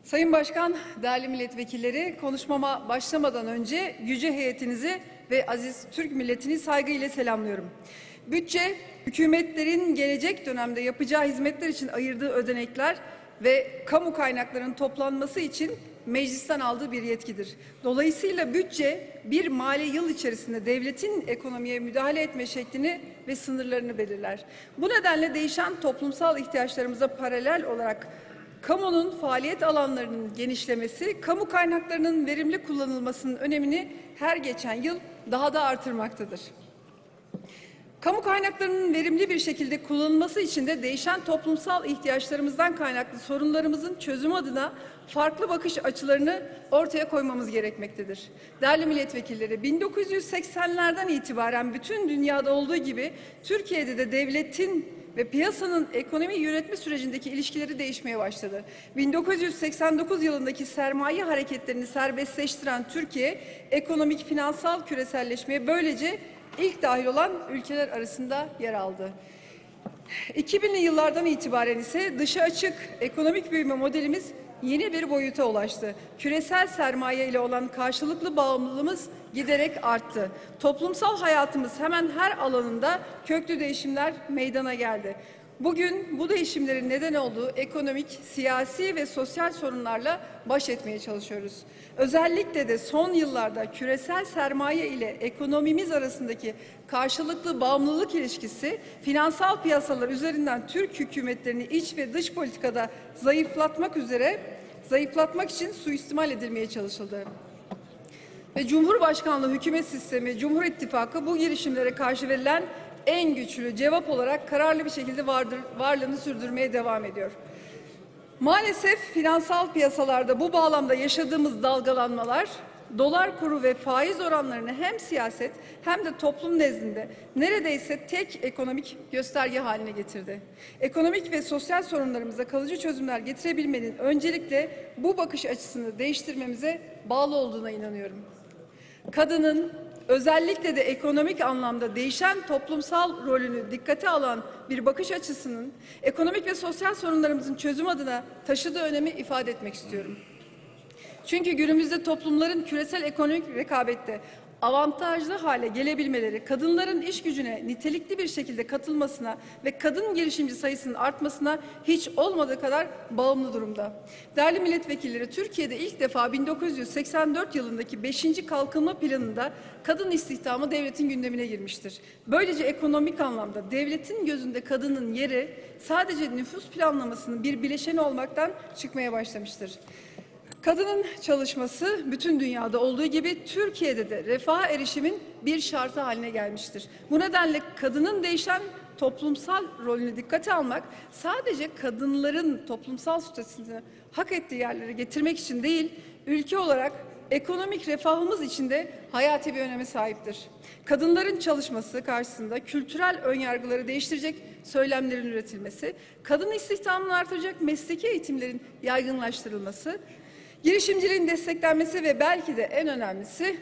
Sayın Başkan, değerli milletvekilleri, konuşmama başlamadan önce yüce heyetinizi ve aziz Türk milletini saygıyla selamlıyorum. Bütçe, hükümetlerin gelecek dönemde yapacağı hizmetler için ayırdığı ödenekler ve kamu kaynaklarının toplanması için meclisten aldığı bir yetkidir. Dolayısıyla bütçe bir mali yıl içerisinde devletin ekonomiye müdahale etme şeklini ve sınırlarını belirler. Bu nedenle değişen toplumsal ihtiyaçlarımıza paralel olarak kamunun faaliyet alanlarının genişlemesi, kamu kaynaklarının verimli kullanılmasının önemini her geçen yıl daha da artırmaktadır. Kamu kaynaklarının verimli bir şekilde kullanılması için de değişen toplumsal ihtiyaçlarımızdan kaynaklı sorunlarımızın çözümü adına farklı bakış açılarını ortaya koymamız gerekmektedir. Değerli milletvekilleri, 1980'lerden itibaren bütün dünyada olduğu gibi Türkiye'de de devletin ve piyasanın ekonomi yönetme sürecindeki ilişkileri değişmeye başladı. 1989 yılındaki sermaye hareketlerini serbestleştiren Türkiye, ekonomik finansal küreselleşmeye böylece ilk dahil olan ülkeler arasında yer aldı. 2000'li yıllardan itibaren ise dışa açık ekonomik büyüme modelimiz yeni bir boyuta ulaştı. Küresel sermaye ile olan karşılıklı bağımlılığımız giderek arttı. Toplumsal hayatımız hemen her alanında köklü değişimler meydana geldi. Bugün bu değişimlerin neden olduğu ekonomik, siyasi ve sosyal sorunlarla baş etmeye çalışıyoruz. Özellikle de son yıllarda küresel sermaye ile ekonomimiz arasındaki karşılıklı bağımlılık ilişkisi finansal piyasalar üzerinden Türk hükümetlerini iç ve dış politikada zayıflatmak için suistimal edilmeye çalışıldı. Ve Cumhurbaşkanlığı hükümet sistemi, Cumhur İttifakı bu girişimlere karşı verilen en güçlü cevap olarak kararlı bir şekilde varlığını sürdürmeye devam ediyor. Maalesef finansal piyasalarda bu bağlamda yaşadığımız dalgalanmalar, dolar kuru ve faiz oranlarını hem siyaset hem de toplum nezdinde neredeyse tek ekonomik gösterge haline getirdi. Ekonomik ve sosyal sorunlarımıza kalıcı çözümler getirebilmenin öncelikle bu bakış açısını değiştirmemize bağlı olduğuna inanıyorum. Kadının özellikle de ekonomik anlamda değişen toplumsal rolünü dikkate alan bir bakış açısının ekonomik ve sosyal sorunlarımızın çözüm adına taşıdığı önemi ifade etmek istiyorum. Çünkü günümüzde toplumların küresel ekonomik rekabette avantajlı hale gelebilmeleri, kadınların iş gücüne nitelikli bir şekilde katılmasına ve kadın girişimci sayısının artmasına hiç olmadığı kadar bağımlı durumda. Değerli milletvekilleri, Türkiye'de ilk defa 1984 yılındaki 5. Kalkınma Planı'nda kadın istihdamı devletin gündemine girmiştir. Böylece ekonomik anlamda devletin gözünde kadının yeri sadece nüfus planlamasının bir bileşeni olmaktan çıkmaya başlamıştır. Kadının çalışması bütün dünyada olduğu gibi Türkiye'de de refaha erişimin bir şartı haline gelmiştir. Bu nedenle kadının değişen toplumsal rolünü dikkate almak sadece kadınların toplumsal statüsünü hak ettiği yerlere getirmek için değil, ülke olarak ekonomik refahımız için de hayati bir öneme sahiptir. Kadınların çalışması karşısında kültürel önyargıları değiştirecek söylemlerin üretilmesi, kadın istihdamını artıracak mesleki eğitimlerin yaygınlaştırılması, girişimciliğin desteklenmesi ve belki de en önemlisi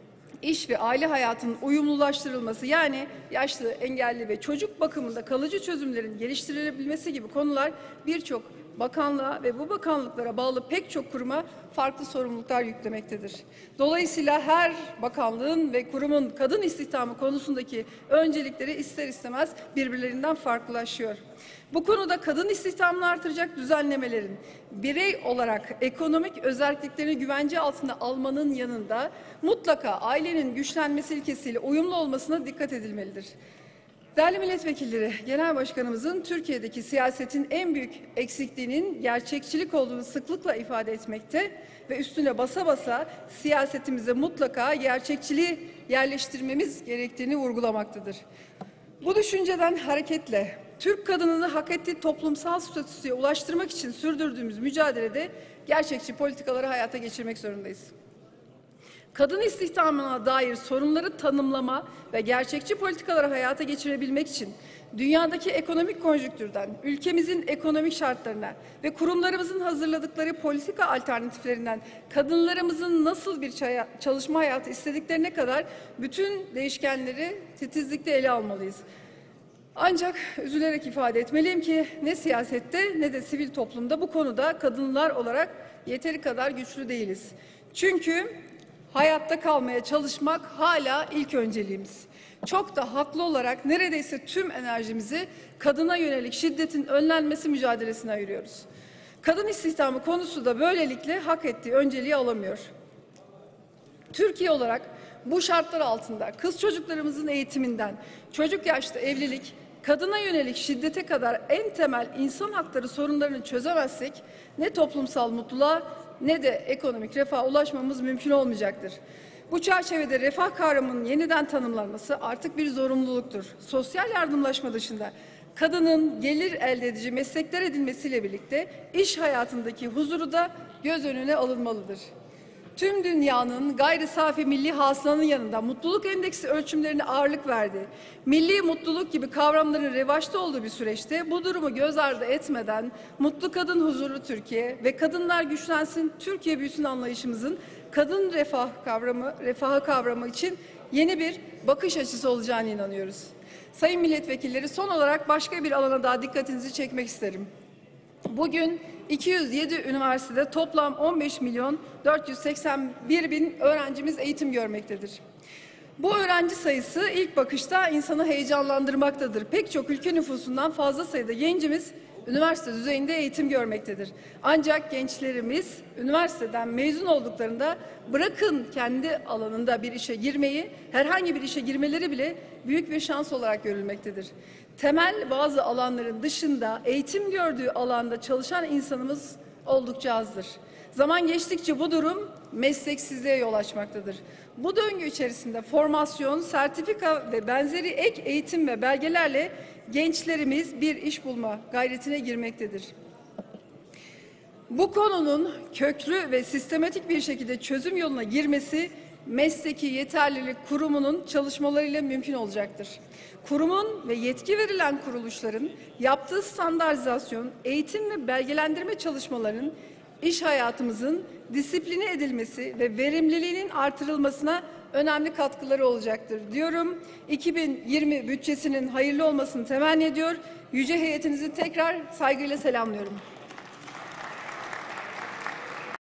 iş ve aile hayatının uyumlulaştırılması, yani yaşlı, engelli ve çocuk bakımında kalıcı çözümlerin geliştirilebilmesi gibi konular birçok bakanlığa ve bu bakanlıklara bağlı pek çok kuruma farklı sorumluluklar yüklemektedir. Dolayısıyla her bakanlığın ve kurumun kadın istihdamı konusundaki öncelikleri ister istemez birbirlerinden farklılaşıyor. Bu konuda kadın istihdamını artıracak düzenlemelerin birey olarak ekonomik özelliklerini güvence altına almanın yanında mutlaka ailenin güçlenmesi ilkesiyle uyumlu olmasına dikkat edilmelidir. Değerli milletvekilleri, Genel Başkanımızın Türkiye'deki siyasetin en büyük eksikliğinin gerçekçilik olduğunu sıklıkla ifade etmekte ve üstüne basa basa siyasetimize mutlaka gerçekçiliği yerleştirmemiz gerektiğini vurgulamaktadır. Bu düşünceden hareketle Türk kadınını hak ettiği toplumsal statüye ulaştırmak için sürdürdüğümüz mücadelede gerçekçi politikaları hayata geçirmek zorundayız. Kadın istihdamına dair sorunları tanımlama ve gerçekçi politikaları hayata geçirebilmek için dünyadaki ekonomik konjonktürden, ülkemizin ekonomik şartlarına ve kurumlarımızın hazırladıkları politika alternatiflerinden kadınlarımızın nasıl bir çalışma hayatı istediklerine kadar bütün değişkenleri titizlikle ele almalıyız. Ancak üzülerek ifade etmeliyim ki ne siyasette ne de sivil toplumda bu konuda kadınlar olarak yeteri kadar güçlü değiliz. Çünkü hayatta kalmaya çalışmak hala ilk önceliğimiz. Çok da haklı olarak neredeyse tüm enerjimizi kadına yönelik şiddetin önlenmesi mücadelesine ayırıyoruz. Kadın istihdamı konusu da böylelikle hak ettiği önceliği alamıyor. Türkiye olarak bu şartlar altında kız çocuklarımızın eğitiminden, çocuk yaşta evlilik, kadına yönelik şiddete kadar en temel insan hakları sorunlarını çözemezsek ne toplumsal mutluluğa ne de ekonomik refaha ulaşmamız mümkün olmayacaktır. Bu çerçevede refah kavramının yeniden tanımlanması artık bir zorunluluktur. Sosyal yardımlaşma dışında kadının gelir elde edici meslekler edinmesiyle birlikte iş hayatındaki huzuru da göz önüne alınmalıdır. Tüm dünyanın gayri safi milli hasılanın yanında mutluluk endeksi ölçümlerine ağırlık verdi. Milli mutluluk gibi kavramların revaçta olduğu bir süreçte bu durumu göz ardı etmeden mutlu kadın huzurlu Türkiye ve kadınlar güçlensin Türkiye büyüsün anlayışımızın kadın refahı kavramı için yeni bir bakış açısı olacağına inanıyoruz. Sayın milletvekilleri, son olarak başka bir alana daha dikkatinizi çekmek isterim. Bugün 207 üniversitede toplam 15.481.000 öğrencimiz eğitim görmektedir. Bu öğrenci sayısı ilk bakışta insanı heyecanlandırmaktadır. Pek çok ülke nüfusundan fazla sayıda gencimiz üniversite düzeyinde eğitim görmektedir. Ancak gençlerimiz üniversiteden mezun olduklarında bırakın kendi alanında bir işe girmeyi, herhangi bir işe girmeleri bile büyük bir şans olarak görülmektedir. Temel bazı alanların dışında eğitim gördüğü alanda çalışan insanımız oldukça azdır. Zaman geçtikçe bu durum mesleksizliğe yol açmaktadır. Bu döngü içerisinde formasyon, sertifika ve benzeri ek eğitim ve belgelerle gençlerimiz bir iş bulma gayretine girmektedir. Bu konunun köklü ve sistematik bir şekilde çözüm yoluna girmesi Mesleki Yeterlilik Kurumu'nun çalışmalarıyla mümkün olacaktır. Kurumun ve yetki verilen kuruluşların yaptığı standartizasyon, eğitim ve belgelendirme çalışmalarının iş hayatımızın disipline edilmesi ve verimliliğinin artırılmasına önemli katkıları olacaktır diyorum. 2020 bütçesinin hayırlı olmasını temenni ediyor. Yüce heyetinizi tekrar saygıyla selamlıyorum.